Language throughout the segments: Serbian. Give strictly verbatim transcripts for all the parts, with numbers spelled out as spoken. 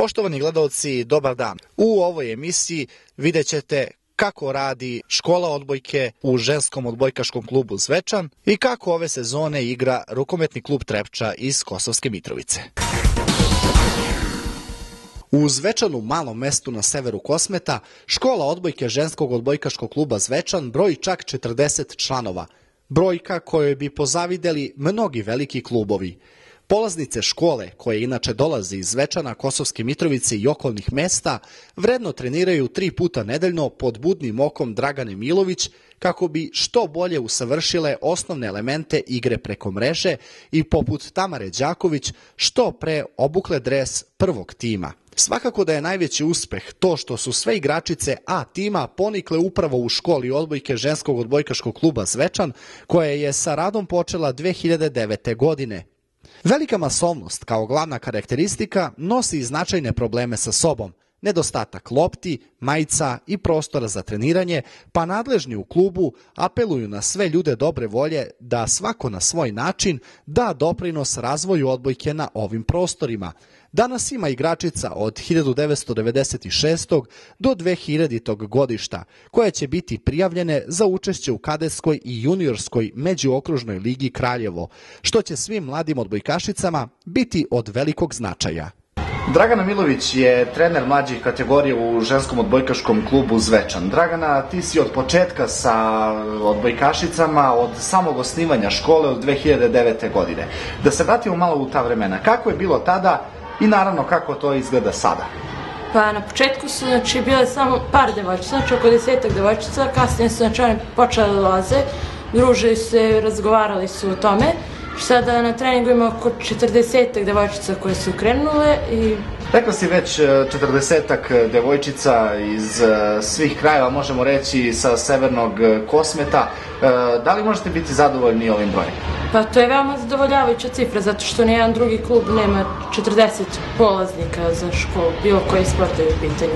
Poštovani gledaoci, dobar dan. U ovoj emisiji vidjet ćete kako radi škola odbojke u ženskom odbojkaškom klubu Zvecan i kako ove sezone igra rukometni klub Trepca iz Kosovske Mitrovice. U Zvečanu, malom mestu na severu Kosmeta, škola odbojke ženskog odbojkaškog kluba Zvecan broji čak četrdeset članova. Brojka kojoj bi pozavideli mnogi veliki klubovi. Polaznice škole, koje inače dolaze iz Zvečana, Kosovske Mitrovice i okolnih mesta, vredno treniraju tri puta nedeljno pod budnim okom Dragane Milović kako bi što bolje usavršile osnovne elemente igre preko mreže i poput Tamare Đaković što pre obukle dres prvog tima. Svakako da je najveći uspeh to što su sve igračice A tima ponikle upravo u školi odbojke ženskog odbojkaškog kluba Zvecan, koja je sa radom počela dve hiljade devete. godine. Velika masovnost kao glavna karakteristika nosi i značajne probleme sa sobom, nedostatak lopti, majica i prostora za treniranje, pa nadležni u klubu apeluju na sve ljude dobre volje da svako na svoj način da doprinos razvoju odbojke na ovim prostorima. Danas ima igračica od hiljadu devetsto devedeset šeste. do dve hiljadite. godišta, koje će biti prijavljene za učešće u kadetskoj i juniorskoj međuokružnoj ligi Kraljevo, što će svim mladim odbojkašicama biti od velikog značaja. Dragana Milović je trener mlađih kategorija u ženskom odbojkaškom klubu Zvecan. Dragana, ti si od početka sa odbojkašicama, od samog osnivanja škole od dve hiljade devete. godine. Da se vratimo malo u ta vremena. Kako je bilo tada i naravno kako to izgleda sada? Pa na početku su znači, bile samo par devojčica, znači oko desetak devojčica, kasnije su znači, oni počeli laze, družili se, razgovarali su o tome. Sada na treningu ima oko četrdesetak devojčica koje su krenule i... Rekla si već četrdesetak devojčica iz svih krajeva, možemo reći sa severnog Kosmeta. Da li možete biti zadovoljni ovim brojem? Pa to je veoma zadovoljavajuća cifra, zato što nijedan drugi klub nema četrdeset polaznika za školu, bilo koji sport je u pitanju.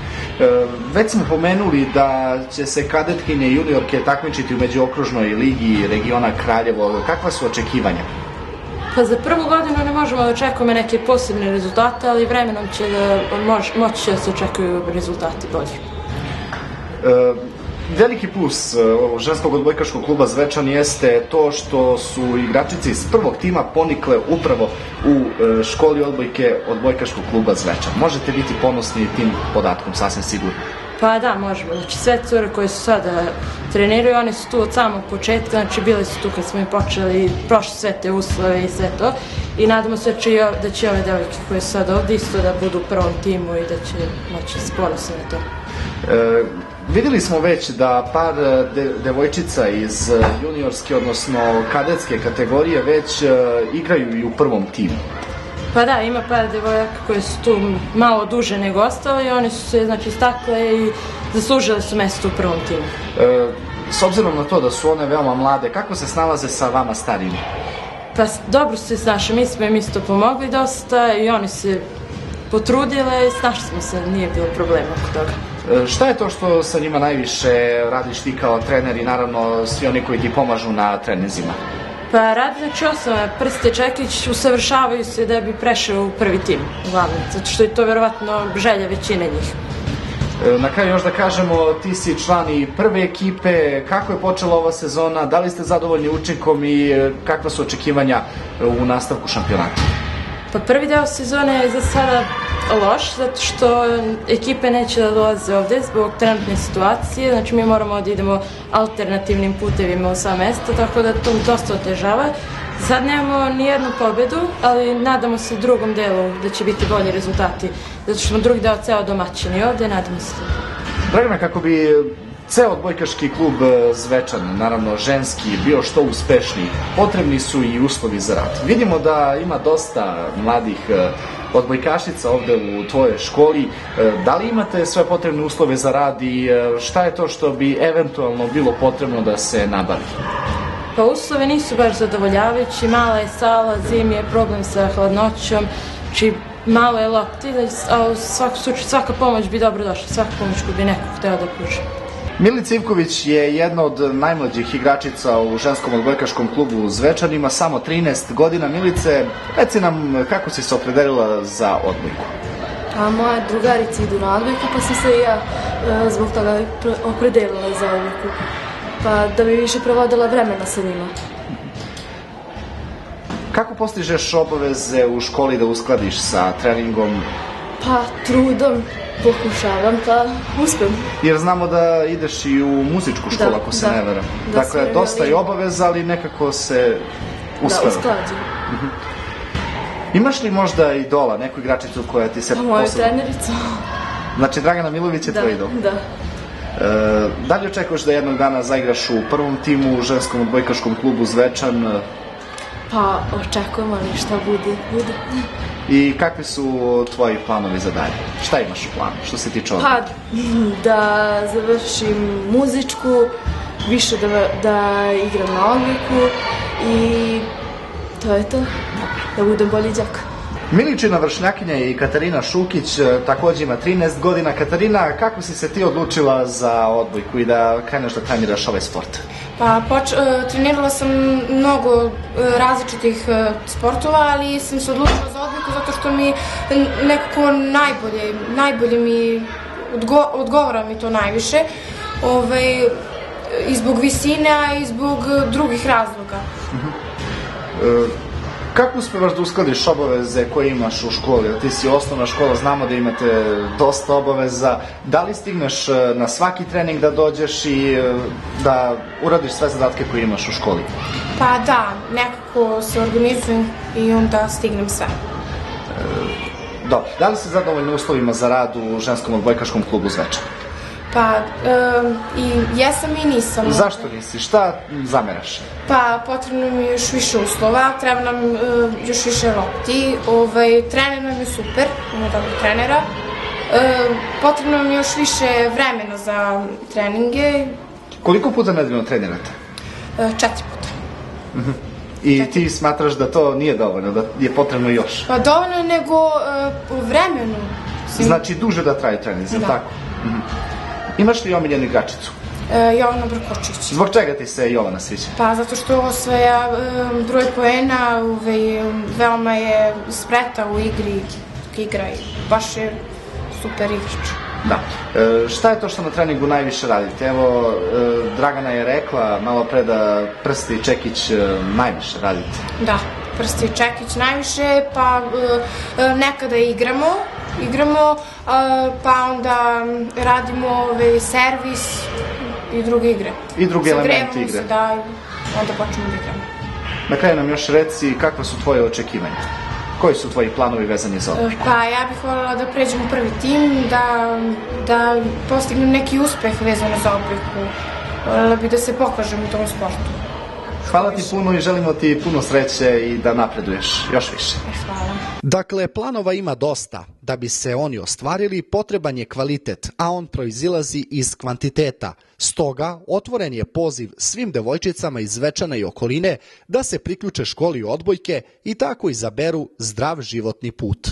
Već smo pomenuli da će se kadetkinje i juniorke takmičiti u međuokružnoj ligi regiona Kraljevo. Kakva su očekivanja? Pa za prvu godinu ne možemo da očekujemo neke posebne rezultate, ali vremenom će da moć, moći da se očekuju rezultati bolji. E, veliki plus ženskog odbojkaškog kluba Zvecan jeste to što su igračice iz prvog tima ponikle upravo u školi odbojke odbojkaškog kluba Zvecan. Možete biti ponosni tim podatkom, sasvim sigurno. Pa da, možemo. Znači sve cure koje su sada treniraju, one su tu od samog početka, znači bile su tu kad smo im počeli, prošli sve te uslove i sve to. I nadamo se da će ove devojke koje su sada ovdje isto da budu u prvom timu i da će moći se ponositi na to. E, vidjeli smo već da par de, devojčica iz juniorske, odnosno kadetske kategorije već e, igraju i u prvom timu. Pa da, ima par devojaka koje su tu malo duže nego ostale i oni su se znači istakle i zaslužile su mesto u prvom timu. E, s obzirom na to da su one veoma mlade, kako se snalaze sa vama starijima? Pa dobro se snašli, mi smo im isto pomogli dosta i oni se potrudile i snašli smo se, nije bilo problema oko toga. E, šta je to što sa njima najviše radiš ti kao trener i naravno svi oni koji ti pomažu na treninzima? Pa radi znači osnova, Prste Čekić usavršavaju se da bi prešao u prvi tim, uglavnom, zato što je to verovatno želja većine njih. Na kraju još da kažemo, ti si član i prve ekipe, kako je počela ova sezona, da li ste zadovoljni učinkom i kakva su očekivanja u nastavku šampionata? Pa prvi deo sezone je za sada loš, zato što ekipe neće da dolaze ovde zbog trenutne situacije, znači mi moramo da idemo alternativnim putevima u sva mesta, tako da to dosta otežava. Sad nemamo ni jednu pobedu, ali nadamo se drugom delu da će biti bolji rezultati, zato što smo drugi deo ceo domaćini ovde, nadamo se. Dragana, kako bi ceo odbojkaški klub Zvecan, naravno ženski, bio što uspešniji, potrebni su i uslovi za rad. Vidimo da ima dosta mladih odbojkašica ovde u tvojoj školi. Da li imate sve potrebne uslove za rad i šta je to što bi eventualno bilo potrebno da se nabavi? Pa uslove nisu baš zadovoljavajući, mala je sala, zimi je problem sa hladnoćom, či malo je lopti, a u svakom slučaju svaka pomoć bi dobro došla, svaka pomoć koju bi neko hteo da pruži. Milica Ivković je jedna od najmlađih igračica u ženskom odbojkaškom klubu Zvecan, ima samo trinaest godina. Milice, reci nam kako si se opredelila za odbojku? A moje drugarice idu na odbojku, pa sam se i ja zbog toga opredelila za odbojku. Pa da bi više provodila vremena sa njima. Kako postižeš obaveze u školi da uskladiš sa treningom? Pa trudom pokušavam, pa uspem. Jer znamo da ideš i u muzičku školu, ako se ne varam. Dakle, dosta je obaveza, ali nekako se uspeva. Da, usklađujem. Imaš li možda idola, neku igračicu koja ti se posebno... Moju trenericu. Znači, Dragana Milović je tvoj idol? Da. Da li očekuješ da jednog dana zaigraš u prvom timu u ženskom odbojkaškom klubu Zvecan? Pa, očekujem, ali šta bude, bude. I kakvi su tvoji planovi za dalje? Šta imaš u planu, što se tiče odbojke? Pa, da završim muzičku, više da igram na odbojku i to je to, da budem bolji đak. Miličina vršnjakinja i Katarina Šukić takođe ima trinaest godina. Katarina, kako si se ti odlučila za odbojku i da kreneš da treniraš ovaj sport? Pa, trenirala sam mnogo različitih sportova, ali sam se odlučila za odbojku zato što mi nekako najbolje, najbolje mi odgovara mi to najviše. I zbog visine, a i zbog drugih razloga. Kako uspevaš da uskladiš obaveze koje imaš u školi? Ti si osnovna škola, znamo da imate dosta obaveza. Da li stigneš na svaki trening da dođeš i da uradiš sve zadatke koje imaš u školi? Pa da, nekako se organizujem i onda stignem sve. Dobro, da li si zadovoljna uslovima za rad u ženskom odbojkaškom klubu Zvecan? Pa, i jesam i nisam. Zašto nisi? Šta zameraš? Pa, potrebno mi je još više uslova, treba nam još više lopti, trener nam je super, ima dobro trenera, potrebno nam je još više vremena za treninge. Koliko puta nedeljno trenirate? Četiri puta. I ti smatraš da to nije dovoljno, da je potrebno još? Pa dovoljno je nego po vremenu. Znači duže da traju treninzi, ili tako? Imaš li omiljenu igračicu? Jovana Brkočić. Zbog čega ti se Jovana sviđa? Pa zato što osvaja broj poena, veoma je spreta u igri, igra i baš je super igrač. Da. Šta je to što na treningu najviše radite? Evo, Dragana je rekla malo pre da Prsti i Čekić najviše radite. Da, Prsti i Čekić najviše, pa nekada igramo, igramo, pa onda radimo servis i druge igre. I druge elemente igre. Zagrevamo se, da, onda počnemo da igramo. Na kraju nam još reci kakva su tvoje očekivanja? Koji su tvoji planovi vezani za odbojku? Pa ja bih voljela da pređem u prvi tim, da postignem neki uspeh vezano za odbojku. Voljela bih da se pokažem u tom sportu. Hvala ti puno i želimo ti puno sreće i da napreduješ još više. Hvala. Dakle, planova ima dosta. Da bi se oni ostvarili, potreban je kvalitet, a on proizilazi iz kvantiteta. Stoga, otvoren je poziv svim devojčicama iz Zvečana i okoline da se priključe školi odbojke i tako izaberu zdrav životni put.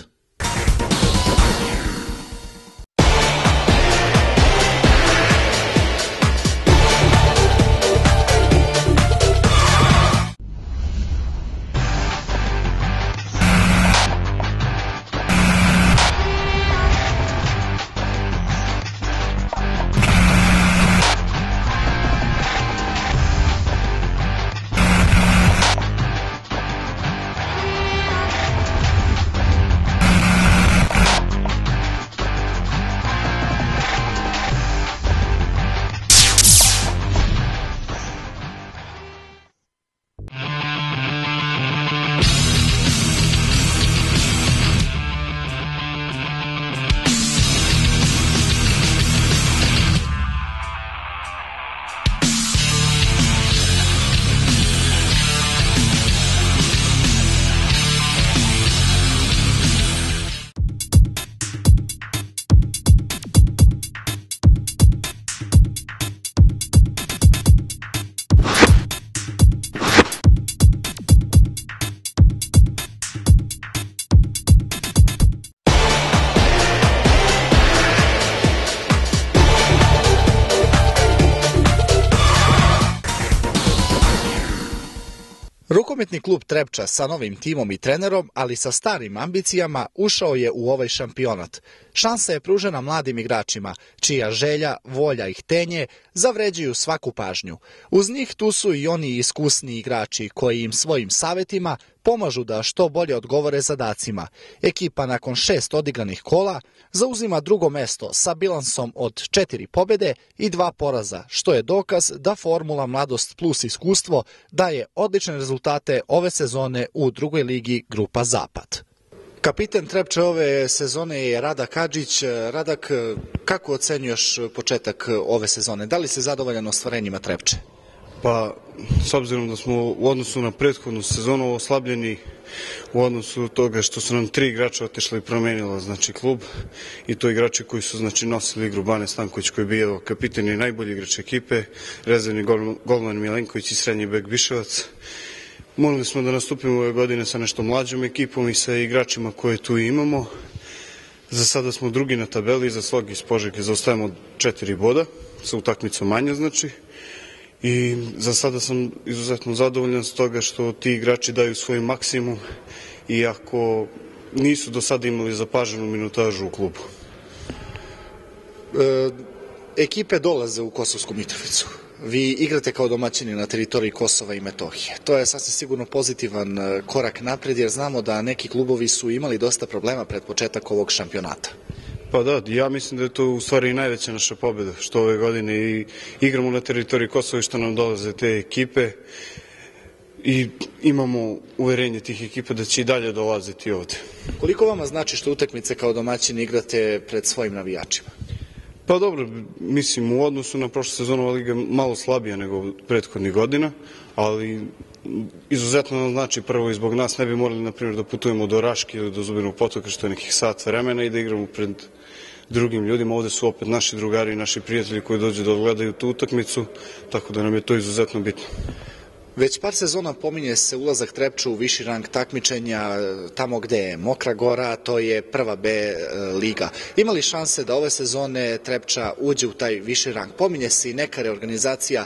Rukometni klub Trepča sa novim timom i trenerom, ali sa starim ambicijama, ušao je u ovaj šampionat. Šansa je pružena mladim igračima, čija želja, volja i htenje zavređuju svaku pažnju. Uz njih tu su i oni iskusni igrači koji im svojim savjetima pomažu da što bolje odgovore zadacima. Ekipa nakon šest odigranih kola zauzima drugo mesto sa bilansom od četiri pobjede i dva poraza, što je dokaz da formula Mladost plus iskustvo daje odlične rezultate ove sezone u drugoj ligi Grupa Zapad. Kapiten Trepče ove sezone je Radak Hadžić. Radak, kako ocenjuješ početak ove sezone? Da li si zadovoljan ostvarenjima Trepče? Pa, s obzirom da smo u odnosu na prethodnu sezonu oslabljeni u odnosu toga što su nam tri igrača otišli i promenila znači klub, i to igrači koji su znači nosili igru, Bane Stanković koji je bio kapiten i najbolji igrač ekipe, rezervni golman Milenković i srednji bek Biševac. Morali smo da nastupimo ove godine sa nešto mlađom ekipom i sa igračima koje tu imamo. Za sada smo drugi na tabeli, za Slog iz Požege zaostajemo četiri boda, sa utakmicom manje znači. I za sada sam izuzetno zadovoljan s toga što ti igrači daju svoj maksimum, iako nisu do sada imali zapaženu minutažu u klubu. E, ekipe dolaze u Kosovsku Mitrovicu. Vi igrate kao domaćini na teritoriji Kosova i Metohije. To je sasvim sigurno pozitivan korak napred, jer znamo da neki klubovi su imali dosta problema pred početak ovog šampionata. Pa da, ja mislim da je to u stvari i najveća naša pobjeda, što ove godine i igramo na teritoriji Kosova i što nam dolaze te ekipe i imamo uverenje tih ekipa da će i dalje dolaziti ovde. Koliko vama znači što utakmice kao domaćini igrate pred svojim navijačima? Pa dobro, mislim u odnosu na prošlu sezonu ova liga malo slabija nego prethodnih godina, ali izuzetno nam znači prvo i zbog nas ne bi morali na primjer da putujemo do Raške ili do Zubinog Potoka, što je nekih sat vremena, i da igramo pred drugim ljudima. Ovde su opet naši drugari i naši prijatelji koji dođu da odgledaju tu utakmicu, tako da nam je to izuzetno bitno. Već par sezona pominje se ulazak Trepča u viši rang takmičenja, tamo gde je Mokra Gora, to je prva B liga. Ima li šanse da ove sezone Trepča uđe u taj viši rang? Pominje se i neka reorganizacija.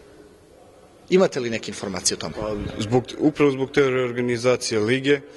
Imate li neke informacije o tome? Zbog, upravo zbog te reorganizacije lige, e,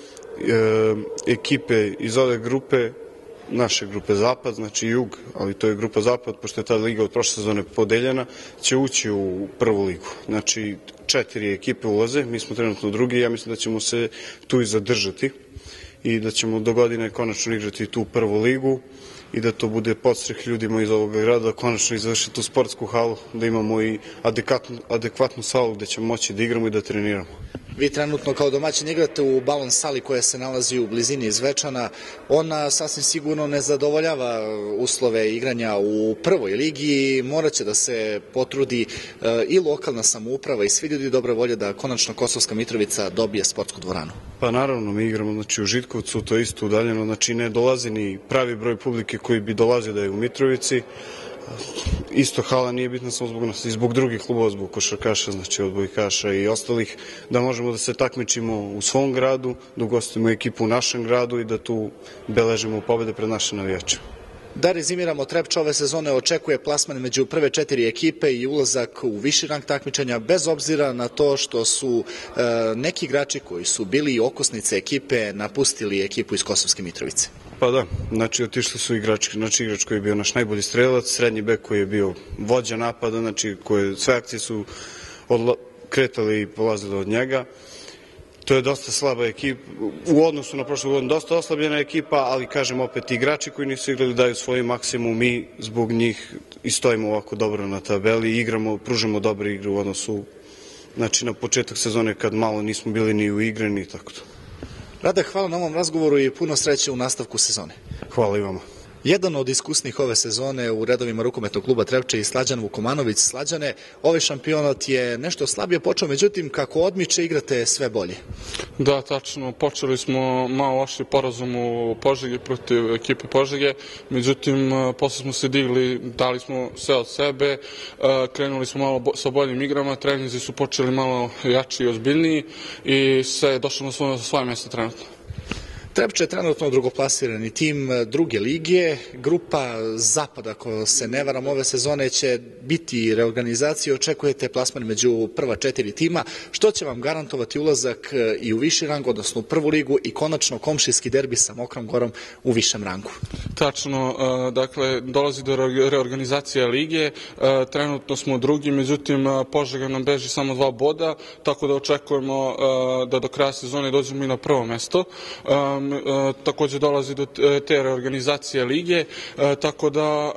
ekipe iz ove grupe, naše grupe Zapad, znači Jug, ali to je grupa Zapad, pošto je ta liga od prošle sezone podeljena, će ući u prvu ligu. Znači, četiri ekipe ulaze, mi smo trenutno drugi, ja mislim da ćemo se tu i zadržati i da ćemo do godine konačno igrati tu prvu ligu i da to bude podstreh ljudima iz ovog grada, da konačno izvrši tu sportsku halu, da imamo i adekvatnu, adekvatnu salu gde ćemo moći da igramo i da treniramo. Vi trenutno kao domaćin igrate u balon sali koja se nalazi u blizini Zvečana. Ona sasvim sigurno ne zadovoljava uslove igranja u prvoj ligi. Morat će da se potrudi e, i lokalna samouprava i svi ljudi dobre volje da konačno Kosovska Mitrovica dobije sportsku dvoranu. Pa naravno, mi igramo znači, u Žitkovcu, to je isto udaljeno, znači ne dolazi ni pravi broj publike koji bi dolazio da je u Mitrovici. Isto hala nije bitna samo zbog nas i zbog drugih klubova, zbog košarkaša, znači odbojkaša i ostalih, da možemo da se takmičimo u svom gradu, da ugostimo ekipu u našem gradu i da tu beležimo pobede pred naše navijače. Da rezimiramo, Trepča ove sezone očekuje plasman među prve četiri ekipe i ulazak u viši rang takmičenja, bez obzira na to što su e, neki igrači koji su bili i okosnice ekipe napustili ekipu iz Kosovske Mitrovice. Pa da, znači otišli su igrači, znači igrač koji je bio naš najbolji strelac, srednji bek koji je bio vođa napada, znači koje sve akcije su odla, kretali i polazili od njega. To je dosta slaba ekipa, u odnosu na prošlu godinu dosta oslabljena ekipa, ali kažem opet igrači koji nisu igrali daju svoj maksimum, mi zbog njih i stojimo ovako dobro na tabeli, igramo, pružamo dobre igre u odnosu, znači na početak sezone kad malo nismo bili ni u igre ni tako to. Radak, hvala na ovom razgovoru i puno sreće u nastavku sezone. Hvala i vama. Jedan od iskusnih ove sezone u redovima rukometnog kluba Trepče i Slađan Vukomanović. Slađane, ovaj šampionat je nešto slabije počeo, međutim kako odmiče igrate sve bolje. Da, tačno, počeli smo malo loši porazom u Požegi protiv ekipe Požege, međutim posle smo se digli, dali smo sve od sebe, krenuli smo malo sa boljim igrama, treninzi su počeli malo jači i ozbiljniji i sve je došlo na svoje, svoje mjesto trenutno. Trepča je trenutno drugoplasirani tim druge lige. Grupa Zapada, ako se ne varam, ove sezone će biti reorganizacija. Očekujete plasman među prva četiri tima, što će vam garantovati ulazak i u viši rang, odnosno u prvu ligu i konačno komšijski derbi sa Mokrom Gorom u višem rangu. Tačno, dakle, dolazi do reorganizacije lige. Trenutno smo drugi, međutim, Požega nam beži samo dva boda, tako da očekujemo da do kraja sezone dođemo i na prvo mesto. Također dolazi do te reorganizacije lige, tako da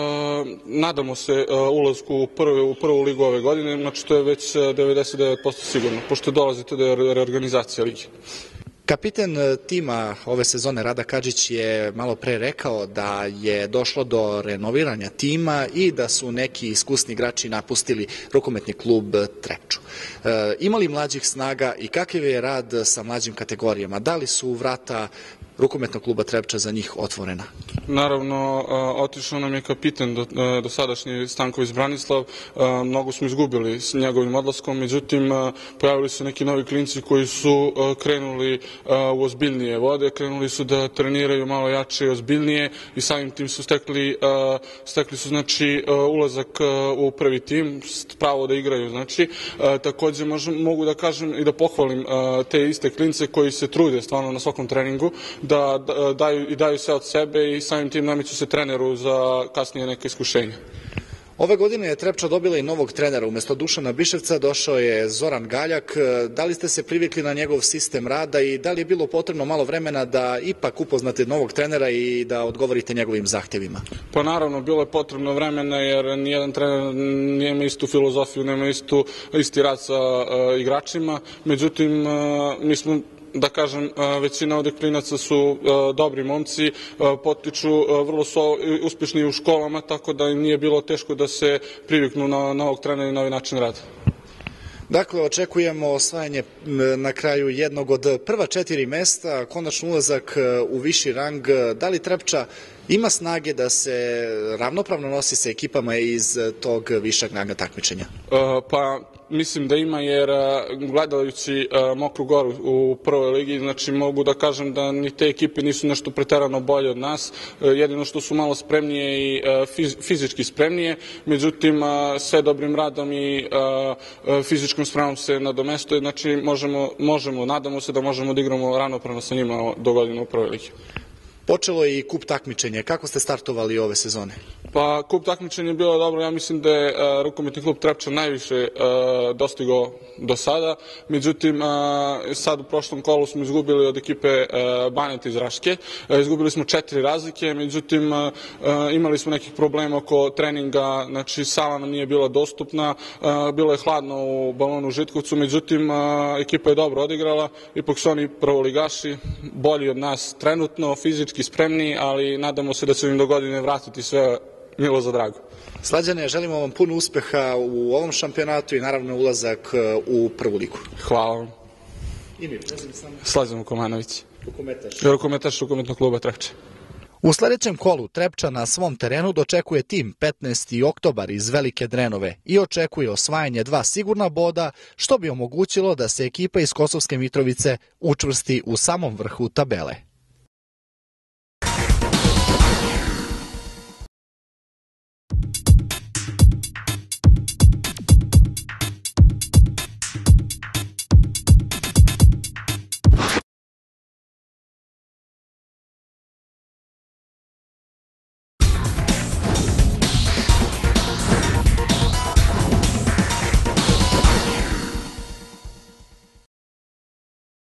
nadamo se ulazku u prvu, u prvu ligu ove godine, znači to je već devedeset devet posto sigurno, pošto dolazi do reorganizacije lige. Kapiten tima ove sezone Rada Kadžić je malo pre rekao da je došlo do renoviranja tima i da su neki iskusni igrači napustili rukometni klub Trepču. E, ima li mlađih snaga i kakav je rad sa mlađim kategorijama? Da li su vrata rukometnog kluba Trepča za njih otvorena? Naravno, otišao nam je kapiten do, do sadašnji Stanković Branislav, mnogo smo izgubili s njegovim odlaskom, međutim pojavili su neki novi klinci koji su krenuli u ozbiljnije vode, krenuli su da treniraju malo jače i ozbiljnije i samim tim su stekli, stekli su znači ulazak u prvi tim, pravo da igraju, znači također možem, mogu da kažem i da pohvalim te iste klince koji se trude stvarno na svakom treningu, da daju i daju sve od sebe i samim tim nameću se treneru za kasnije neke iskušenja. Ove godine je Trepča dobila i novog trenera. Umesto Dušana Biševca došao je Zoran Galjak. Da li ste se privikli na njegov sistem rada i da li je bilo potrebno malo vremena da ipak upoznate novog trenera i da odgovorite njegovim zahtjevima? Pa naravno, bilo je potrebno vremena jer nijedan trener nema istu filozofiju, nema istu, isti rad sa uh, igračima. Međutim, uh, mi smo da kažem, većina ovdje klinaca su dobri momci, potiču, vrlo su uspješni u školama, tako da im nije bilo teško da se priviknu na novog trenera i novi način rada. Dakle, očekujemo osvajanje na kraju jednog od prva četiri mesta, konačno ulazak u viši rang. Da li Trepča ima snage da se ravnopravno nosi sa ekipama iz tog višeg ranga takmičenja? Pa mislim da ima, jer gledajući Mokru Goru u prvoj ligi, znači mogu da kažem da ni te ekipe nisu nešto preterano bolje od nas, jedino što su malo spremnije i fizički spremnije, međutim sve dobrim radom i fizičkom spremom se nadomestuje, znači možemo, možemo, nadamo se da možemo da igramo ravnopravno sa njima do godine u prvoj ligi. Počelo je i kup takmičenje. Kako ste startovali ove sezone? Pa kup takmičenje je bilo dobro, ja mislim da je uh, rukometni klub Trepča najviše uh, dostigao do sada, međutim uh, sad u prošlom kolu smo izgubili od ekipe uh, Banat iz Raške, uh, izgubili smo četiri razlike, međutim uh, uh, imali smo nekih problema oko treninga, znači sala nam nije bila dostupna, uh, bilo je hladno u balonu u Žitkovcu, međutim uh, ekipa je dobro odigrala, ipak su oni prvoligaši, bolji od nas trenutno, fizički spremni, ali nadamo se da će im do godine vratiti sve milo za drago. Slađane, želimo vam puno uspeha u ovom šampionatu i naravno ulazak u prvu ligu. Hvala vam. Ime, prezime samo. Slađan Vukomanović. Rukometaš. Rukometaš rukometnog kluba Trepča. U sljedećem kolu Trepča na svom terenu dočekuje tim petnaesti oktobar iz Velike Drenove i očekuje osvajanje dva sigurna boda, što bi omogućilo da se ekipa iz Kosovske Mitrovice učvrsti u samom vrhu tabele.